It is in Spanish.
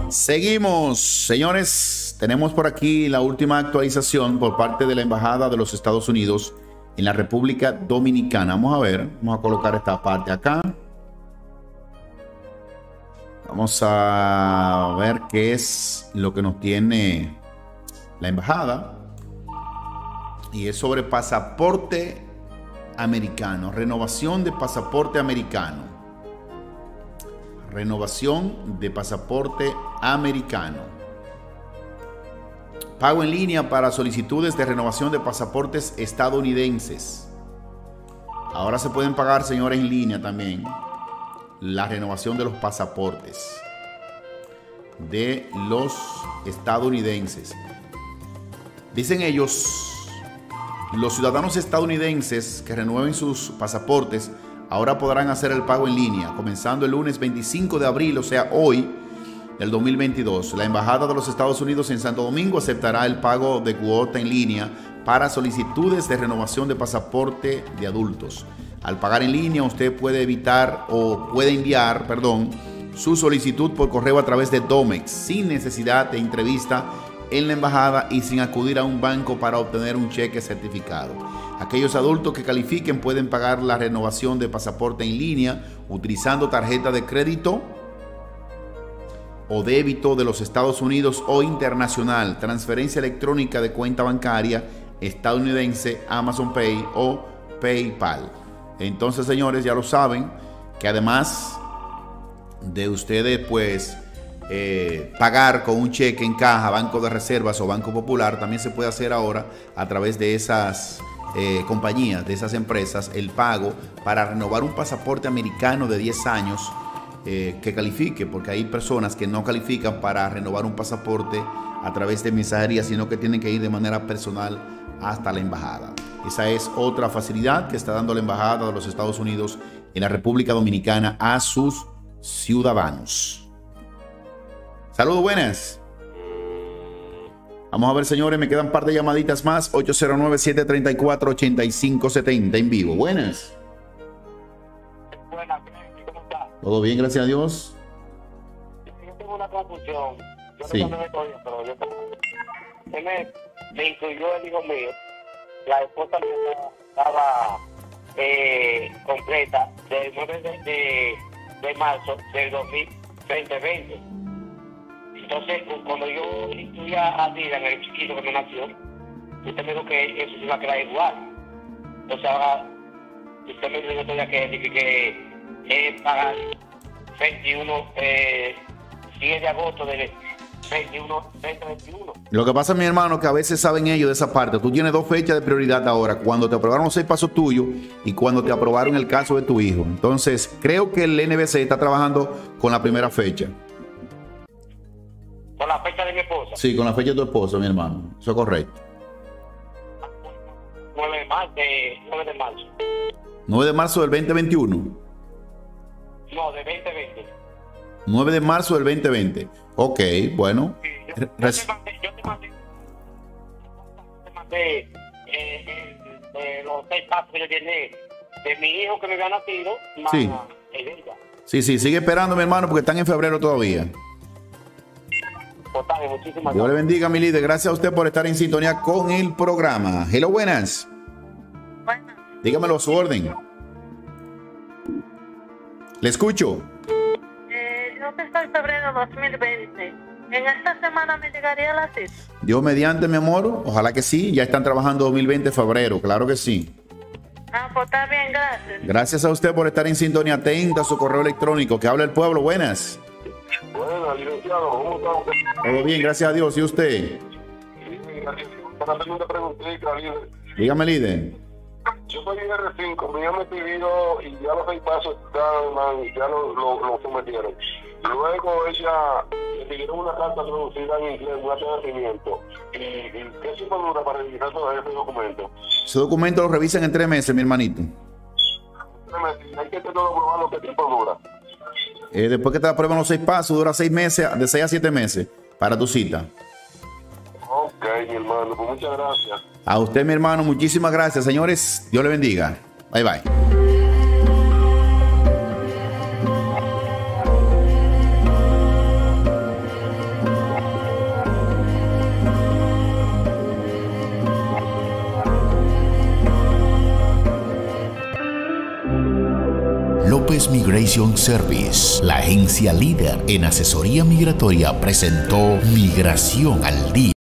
Seguimos, señores. Tenemos por aquí la última actualización por parte de la Embajada de los Estados Unidos en la República Dominicana. Vamos a ver, vamos a colocar esta parte acá. Vamos a ver qué es lo que nos tiene la embajada. Y es sobre pasaporte americano, renovación de pasaporte americano. Renovación de pasaporte americano. Pago en línea para solicitudes de renovación de pasaportes estadounidenses. Ahora se pueden pagar, señores, en línea también la renovación de los pasaportes de los estadounidenses. Dicen ellos, los ciudadanos estadounidenses que renueven sus pasaportes ahora podrán hacer el pago en línea, comenzando el lunes 25 de abril, o sea, hoy, del 2022. La Embajada de los Estados Unidos en Santo Domingo aceptará el pago de cuota en línea para solicitudes de renovación de pasaporte de adultos. Al pagar en línea, usted puede enviar su solicitud por correo a través de Domex, sin necesidad de entrevista en la embajada y sin acudir a un banco para obtener un cheque certificado. Aquellos adultos que califiquen pueden pagar la renovación de pasaporte en línea utilizando tarjeta de crédito o débito de los Estados Unidos o internacional, transferencia electrónica de cuenta bancaria estadounidense, Amazon Pay o PayPal. Entonces, señores, ya lo saben, que además de ustedes pagar con un cheque en caja, Banco de Reservas o Banco Popular, también se puede hacer ahora a través de esas compañías, de esas empresas, el pago para renovar un pasaporte americano de 10 años que califique, porque hay personas que no califican para renovar un pasaporte a través de mensajería, sino que tienen que ir de manera personal hasta la embajada. Esa es otra facilidad que está dando la Embajada de los Estados Unidos en la República Dominicana a sus ciudadanos. Saludos, buenas. Vamos a ver, señores, me quedan un par de llamaditas más. 809-734-8570 en vivo. Buenas. Buenas, ¿cómo estás? Todo bien, gracias a Dios. Yo tengo una confusión. Yo Sí. no sé pero me incluyó el hijo mío. La esposa mía estaba completa del 9 de marzo del 2020. Entonces, cuando yo incluía a Dylan, el chiquito que me nació, usted me dijo que eso se iba a quedar igual. Entonces ahora, usted me dijo todavía que pagar 21, 10 de agosto del 2021. Lo que pasa, mi hermano, que a veces saben ellos de esa parte. Tú tienes dos fechas de prioridad ahora, cuando te aprobaron los 6 pasos tuyos y cuando te aprobaron el caso de tu hijo. Entonces, creo que el NBC está trabajando con la primera fecha. Con la fecha de mi esposa. Sí, con la fecha de tu esposo, mi hermano. Eso es correcto. 9 de marzo. 9 de marzo del 2021. No, de 2020. 9 de marzo del 2020. Ok, bueno. Sí, yo te mandé los 6 pasos que yo tiene de mi hijo que me había nacido, más Sí. el de ella. Sí, sigue esperando, mi hermano, porque están en febrero todavía. Total, muchísimas Dios le gracias. bendiga, mi líder. Gracias a usted por estar en sintonía con el programa. Hello, buenas. Bueno, Dígamelo a su orden. Le escucho. yo que estoy en febrero 2020. En esta semana me llegaría la cita. Dios mediante, mi amor. Ojalá que sí. Ya están trabajando 2020 febrero. Claro que sí. Ah, pues está bien, gracias. Gracias a usted por estar en sintonía. Atenta a su correo electrónico. Que habla el pueblo. Buenas. Bueno, licenciado, ¿cómo está usted? Todo bien, gracias a Dios. ¿Y usted? Para hacerle una preguntita, líder. Dígame, líder. Yo soy IR5, me han pedido y ya los 6 pasos ya lo sometieron. Luego ella le pidieron una carta traducida en inglés, un acta de nacimiento. ¿Y qué tiempo dura para revisar todo ese documento? Ese documento lo revisan en 3 meses, mi hermanito. Hay que tenerlo probado, ¿qué tiempo dura? Después que te aprueban los 6 pasos, dura 6 meses, de 6 a 7 meses para tu cita. Ok, mi hermano, pues muchas gracias. A usted, mi hermano, muchísimas gracias, señores. Dios le bendiga. Bye, bye. López Migration Service, la agencia líder en asesoría migratoria, presentó Migración al Día.